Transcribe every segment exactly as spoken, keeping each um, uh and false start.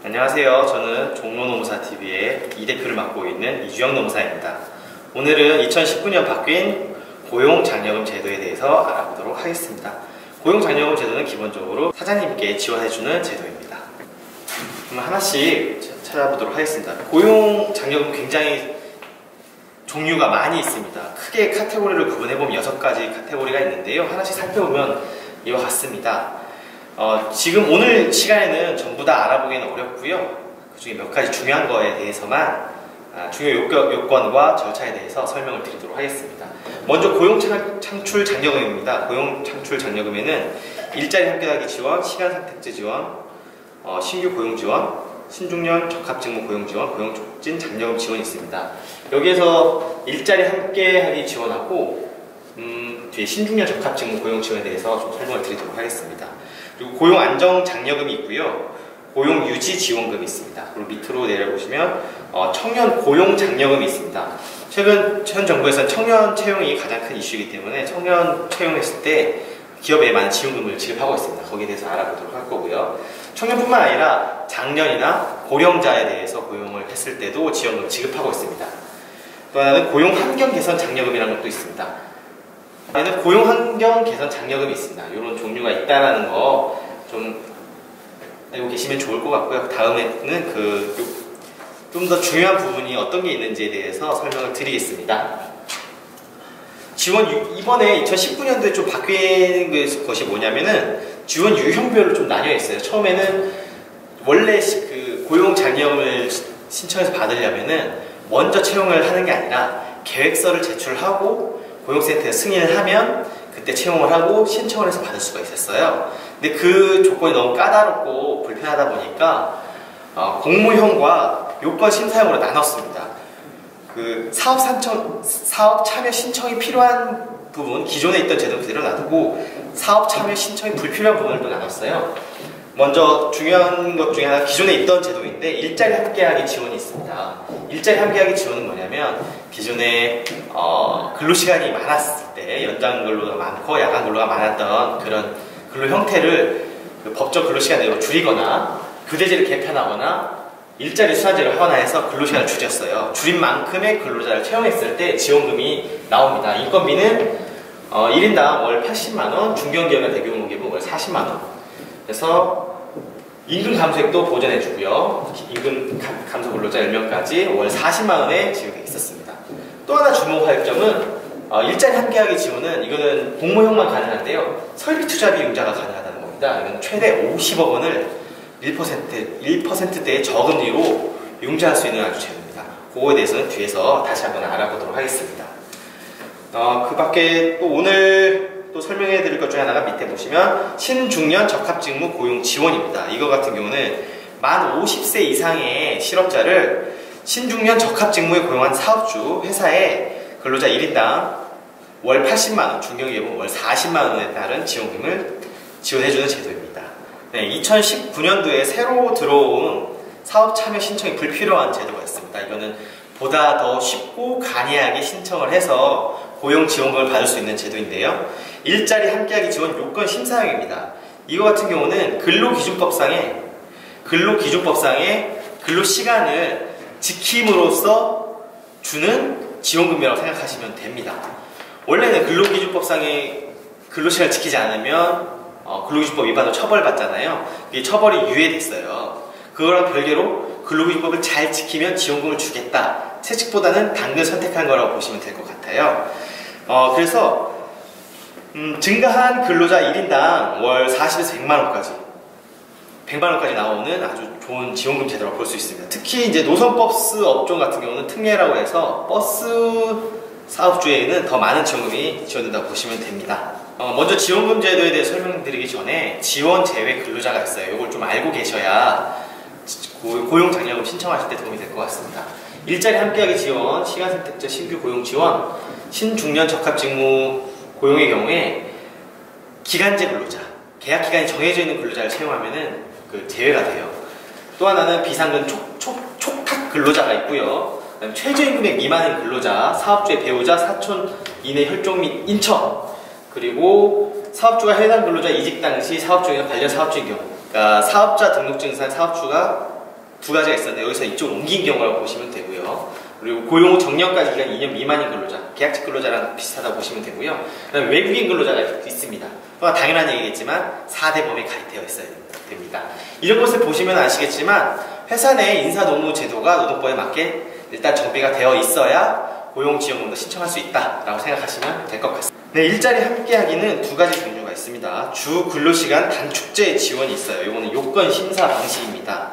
안녕하세요. 저는 종로노무사티비의 이 대표를 맡고 있는 이주영 노무사입니다. 오늘은 이천십구 년 바뀐 고용장려금 제도에 대해서 알아보도록 하겠습니다. 고용장려금 제도는 기본적으로 사장님께 지원해주는 제도입니다. 그럼 하나씩 찾아보도록 하겠습니다. 고용장려금 굉장히 종류가 많이 있습니다. 크게 카테고리를 구분해보면 여섯 가지 카테고리가 있는데요. 하나씩 살펴보면 이와 같습니다. 어, 지금 오늘 시간에는 전부 다 알아보기는 어렵고요. 그 중에 몇 가지 중요한 거에 대해서만 아, 중요 요건, 요건과 절차에 대해서 설명을 드리도록 하겠습니다. 먼저 고용창출장려금입니다. 고용창출장려금에는 일자리 함께하기 지원, 시간선택제 지원, 어, 신규 고용지원, 신중년 적합직무 고용지원, 고용촉진 장려금 지원이 있습니다. 여기에서 일자리 함께하기 지원하고 음, 뒤에 신중년 적합직무 고용지원에 대해서 좀 설명을 드리도록 하겠습니다. 그리고 고용안정장려금이 있고요. 고용유지지원금이 있습니다. 그리고 밑으로 내려보시면 어, 청년 고용장려금이 있습니다. 최근 현 정부에서는 청년 채용이 가장 큰 이슈이기 때문에 청년 채용했을 때 기업에 많은 지원금을 지급하고 있습니다. 거기에 대해서 알아보도록 할 거고요. 청년뿐만 아니라 장년이나 고령자에 대해서 고용을 했을 때도 지원금을 지급하고 있습니다. 또 하나는 고용환경 개선 장려금이라는 것도 있습니다. 얘는 고용환경 개선 장려금이 있습니다. 이런 종류가 있다는 거 좀 알고 계시면 좋을 것 같고요. 다음에는 그 좀 더 중요한 부분이 어떤 게 있는지에 대해서 설명을 드리겠습니다. 지원 이번에 이천십구 년도에 좀 바뀐 것이 뭐냐면은 지원 유형별로 좀 나뉘어 있어요. 처음에는 원래 그 고용 장려금을 신청해서 받으려면은 먼저 채용을 하는 게 아니라 계획서를 제출하고 고용센터에 승인을 하면 그때 채용을 하고 신청을 해서 받을 수가 있었어요. 근데 그 조건이 너무 까다롭고 불편하다 보니까 어, 공모형과 요건 심사형으로 나눴습니다. 그 사업 산청, 사업 참여 신청이 필요한 부분, 기존에 있던 제도 그대로 놔두고 사업 참여 신청이 불필요한 부분을 또 나눴어요. 먼저 중요한 것 중에 하나 기존에 있던 제도인데 일자리 함께하기 지원이 있습니다. 일자리 함께하기 지원은 뭐냐면 기존에 어, 근로시간이 많았을 때 연장 근로가 많고 야간 근로가 많았던 그런 근로 형태를 그 법적 근로시간 내로 줄이거나 교대제를 개편하거나 일자리 순환제를 하거나 해서 근로시간을 줄였어요. 줄인 만큼의 근로자를 채용했을 때 지원금이 나옵니다. 인건비는 어, 일 인당 월 팔십만 원, 중견기업이나 대규모 기업은 월 사십만 원. 그래서 임금 감소액도 보전해주고요. 임금 감소 근로자 열 명까지 월 사십만 원의 지급이 있었습니다. 또 하나 주목할 점은 어, 일자리 함께하기 지원은 이거는 공모형만 가능한데요. 설비 투자비 융자가 가능하다는 겁니다. 이건 최대 오십억 원을 일 퍼센트, 일 퍼센트대의 저금리로 융자할 수 있는 아주 제도입니다. 그거에 대해서는 뒤에서 다시 한번 알아보도록 하겠습니다. 어, 그 밖에 또 오늘 또 설명해 드릴 것 중에 하나가 밑에 보시면 신중년 적합직무 고용 지원입니다. 이거 같은 경우는 만 오십 세 이상의 실업자를 신중년 적합직무에 고용한 사업주, 회사에 근로자 일 인당 월 팔십만 원, 중견기업은 월 사십만 원에 따른 지원금을 지원해주는 제도입니다. 네, 이천십구 년도에 새로 들어온 사업 참여 신청이 불필요한 제도가 있습니다. 이거는 보다 더 쉽고 간이하게 신청을 해서 고용 지원금을 받을 수 있는 제도인데요. 일자리 함께하기 지원 요건 심사형입니다. 이거 같은 경우는 근로기준법상에 근로기준법상의 근로시간을 지킴으로써 주는 지원금이라고 생각하시면 됩니다. 원래는 근로기준법상의 근로시간을 지키지 않으면 어, 근로기준법 위반으로 처벌받잖아요. 이게 처벌이 유예됐어요. 그거랑 별개로 근로기준법을 잘 지키면 지원금을 주겠다. 채찍보다는 당근 선택한 거라고 보시면 될 것 같아요. 어, 그래서 음, 증가한 근로자 일 인당 월 사십에서 백만 원까지 백만 원까지 나오는 아주 좋은 지원금 제도라고 볼 수 있습니다. 특히 이제 노선버스 업종 같은 경우는 특례라고 해서 버스 사업주에는 더 많은 지원금이 지원된다고 보시면 됩니다. 어, 먼저 지원금 제도에 대해 설명드리기 전에 지원 제외 근로자가 있어요. 이걸 좀 알고 계셔야 고용장려금 신청하실 때 도움이 될 것 같습니다. 일자리 함께하기 지원, 시간선택제 신규 고용 지원, 신중년 적합직무 고용의 경우에 기간제 근로자, 계약 기간이 정해져 있는 근로자를 채용하면은 그 제외가 돼요. 또 하나는 비상근 촉, 촉, 촉탁 근로자가 있고요. 그다음에 최저임금액 미만인 근로자, 사업주의 배우자, 사촌 이내 혈족 및 인척, 그리고 사업주가 해당 근로자 이직 당시 사업 중이나 관련 사업주인 경우, 그러니까 사업자 등록증상 사업주가 두 가지가 있었는데 여기서 이쪽으로 옮긴 경우라고 보시면 되고요. 그리고 고용 후 정년까지 기간 이 년 미만인 근로자, 계약직 근로자랑 비슷하다고 보시면 되고요. 그다음에 외국인 근로자가 있습니다. 당연한 얘기겠지만 사 대 범위에 가입되어 있어야 됩니다. 이런 것을 보시면 아시겠지만 회사 내 인사노무 제도가 노동법에 맞게 일단 정비가 되어 있어야 고용지원금도 신청할 수 있다라고 생각하시면 될 것 같습니다. 네, 일자리 함께하기는 두 가지 종류가 있습니다. 주 근로시간 단축제 지원이 있어요. 이거는 요건 심사 방식입니다.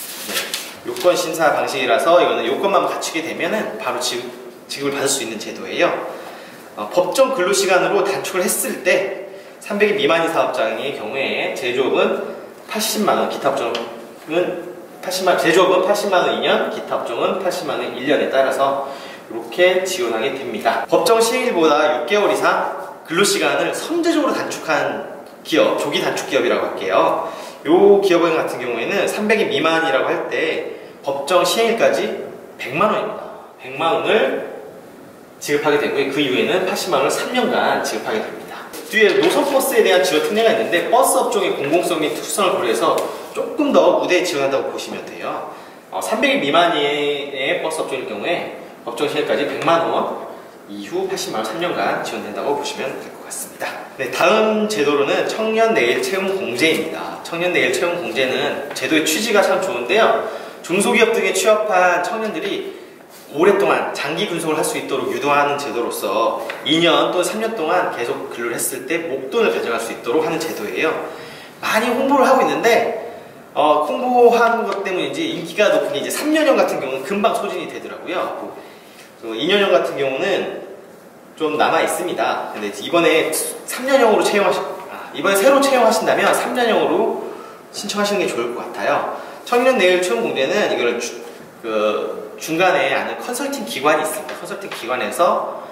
네, 요건 심사 방식이라서 이거는 요건만 갖추게 되면은 바로 지급, 지급을 받을 수 있는 제도예요. 어, 법정 근로시간으로 단축을 했을 때 삼백 일 미만인 사업장의 경우에 제조업은 팔십만 원, 기타 업종은 팔십만 원, 제조업은 팔십만 원 이 년, 기타 업종은 팔십만 원 일 년에 따라서 이렇게 지원하게 됩니다. 법정 시행일보다 육 개월 이상 근로시간을 선제적으로 단축한 기업, 조기 단축 기업이라고 할게요. 요 기업 같은 경우에는 삼백 일 미만이라고 할 때 법정 시행일까지 백만 원입니다. 백만 원을 지급하게 되고요. 그 이후에는 팔십만 원을 삼 년간 지급하게 됩니다. 뒤에 노선버스에 대한 지원 특례가 있는데 버스 업종의 공공성 및 특수성을 고려해서 조금 더 우대에 지원한다고 보시면 돼요. 어, 삼백 일 미만의 버스 업종일 경우에 법정 시행까지 백만 원, 이후 팔십만 원 삼 년간 지원된다고 보시면 될 것 같습니다. 네, 다음 제도로는 청년 내일 채용 공제입니다. 청년 내일 채용 공제는 제도의 취지가 참 좋은데요. 중소기업 등에 취업한 청년들이 오랫동안 장기 근속을 할 수 있도록 유도하는 제도로서 이 년 또는 삼 년 동안 계속 근로를 했을 때 목돈을 가져갈 수 있도록 하는 제도예요. 많이 홍보를 하고 있는데 어, 홍보하는 것 때문인지 인기가 높은 게 이제 삼 년형 같은 경우는 금방 소진이 되더라고요. 이 년형 같은 경우는 좀 남아 있습니다. 근데 이번에 삼 년형으로 채용하시, 아, 이번에 새로 채용하신다면 삼 년형으로 신청하시는 게 좋을 것 같아요. 청년 내일 채용 공제는 이거를 주, 그 중간에 아는 컨설팅 기관이 있습니다. 컨설팅 기관에서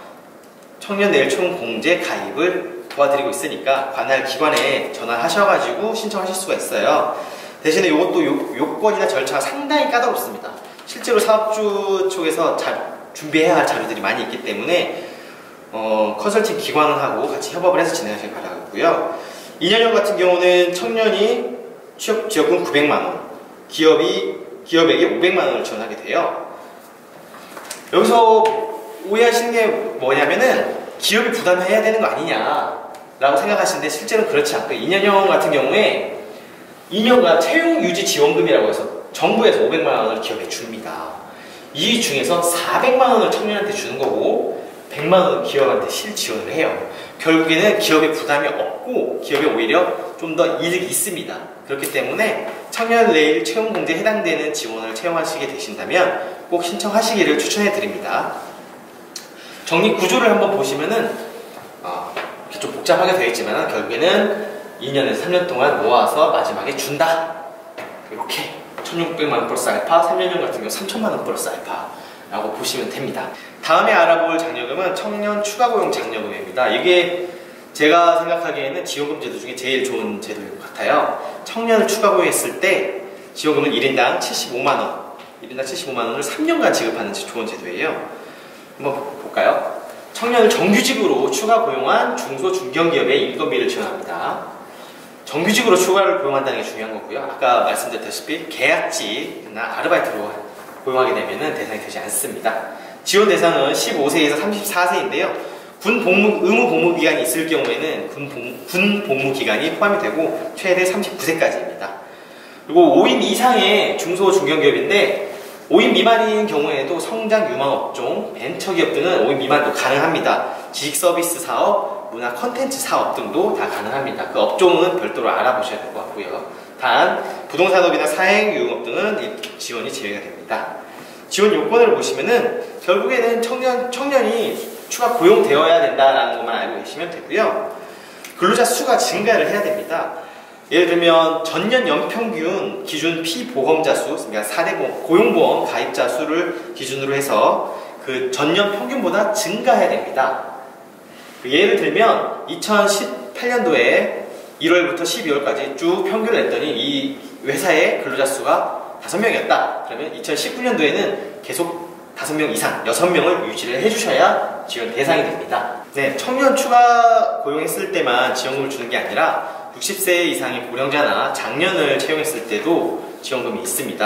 청년 내일 채용 공제 가입을 도와드리고 있으니까 관할 기관에 전화하셔가지고 신청하실 수가 있어요. 대신에 이것도 요, 요건이나 절차가 상당히 까다롭습니다. 실제로 사업주 쪽에서 자, 준비해야 할 자료들이 많이 있기 때문에 어, 컨설팅 기관하고 같이 협업을 해서 진행하시길 바라고요. 이 년형 같은 경우는 청년이 취업 지원금 구백만 원, 기업이 기업에게 오백만 원을 지원하게 돼요. 여기서 오해하시는 게 뭐냐면은 기업이 부담해야 되는 거 아니냐라고 생각하시는데 실제로는 그렇지 않고 이 년형 같은 경우에 이 년간 채용 유지 지원금이라고 해서 정부에서 오백만 원을 기업에 줍니다. 이 중에서 사백만 원을 청년한테 주는 거고 백만 원은 기업한테 실지원을 해요. 결국에는 기업에 부담이 없고 기업에 오히려 좀 더 이득이 있습니다. 그렇기 때문에 청년 내일 채용 공제에 해당되는 지원을 채용하시게 되신다면 꼭 신청하시기를 추천해 드립니다. 적립 구조를 한번 보시면은 어, 이렇게 좀 복잡하게 되어 있지만 결국에는 이 년에서 삼 년 동안 모아서 마지막에 준다. 이렇게 천육백만 원 플러스 알파, 삼 년형 같은 경우 삼천만 원 플러스 알파라고 보시면 됩니다. 다음에 알아볼 장려금은 청년 추가고용 장려금입니다. 이게 제가 생각하기에는 지원금 제도 중에 제일 좋은 제도인 것 같아요. 청년을 추가고용했을 때 지원금은 일 인당 칠십오만 원, 일 인당 칠십오만 원을 삼 년간 지급하는 좋은 제도예요. 한번 볼까요? 청년을 정규직으로 추가 고용한 중소 중견기업의 인건비를 지원합니다. 정규직으로 추가를 고용한다는 게 중요한 거고요. 아까 말씀드렸다시피 계약직이나 아르바이트로 고용하게 되면 대상이 되지 않습니다. 지원 대상은 십오 세에서 삼십사 세인데요. 군 복무, 의무 복무 기간이 있을 경우에는 군, 복, 군 복무 기간이 포함이 되고 최대 삼십구 세까지입니다. 그리고 오 인 이상의 중소 중견기업인데 오 인 미만인 경우에도 성장 유망 업종, 벤처기업 등은 오 인 미만도 가능합니다. 지식 서비스 사업, 문화 콘텐츠 사업 등도 다 가능합니다. 그 업종은 별도로 알아보셔야 될 것 같고요. 단 부동산업이나 사행 유흥업 등은 지원이 제외가 됩니다. 지원 요건을 보시면은 결국에는 청년, 청년이 추가 고용되어야 된다는 것만 알고 계시면 되고요. 근로자 수가 증가를 해야 됩니다. 예를 들면 전년 연평균 기준 피보험자 수, 그러니까 사 대 고용보험 가입자 수를 기준으로 해서 그 전년 평균보다 증가해야 됩니다. 예를 들면 이천십팔 년도에 일월부터 십이월까지 쭉 평균을 냈더니 이 회사의 근로자 수가 다섯 명이었다. 그러면 이천십구 년도에는 계속 다섯 명 이상, 여섯 명을 유지를 해주셔야 지원 대상이 됩니다. 네, 청년 추가 고용했을 때만 지원금을 주는 게 아니라 육십 세 이상의 고령자나 장년을 채용했을 때도 지원금이 있습니다.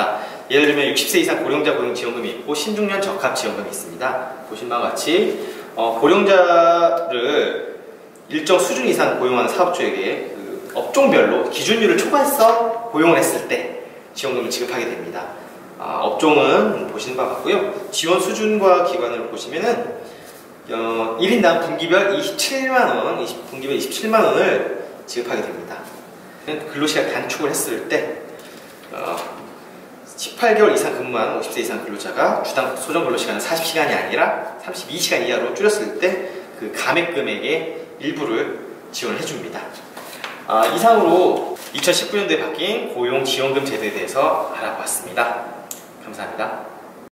예를 들면 육십 세 이상 고령자 고용지원금이 있고 신중년 적합지원금이 있습니다. 보신 바와 같이 어, 고령자를 일정 수준 이상 고용하는 사업주에게 그 업종별로 기준율을 초과해서 고용을 했을 때 지원금을 지급하게 됩니다. 아, 업종은 보시는 바와 같고요. 지원 수준과 기관을 보시면은 어, 일 인당 분기별 이십칠만 원, 이십, 분기별 이십칠만 원을 지급하게 됩니다. 근로시간 단축을 했을 때 어, 십팔 개월 이상 근무한 오십 세 이상 근로자가 주당 소정 근로시간을 사십 시간이 아니라 삼십이 시간 이하로 줄였을 때 그 감액 금액의 일부를 지원을 해줍니다. 아, 이상으로 이천십구 년도에 바뀐 고용지원금 제도에 대해서 알아보았습니다. 감사합니다.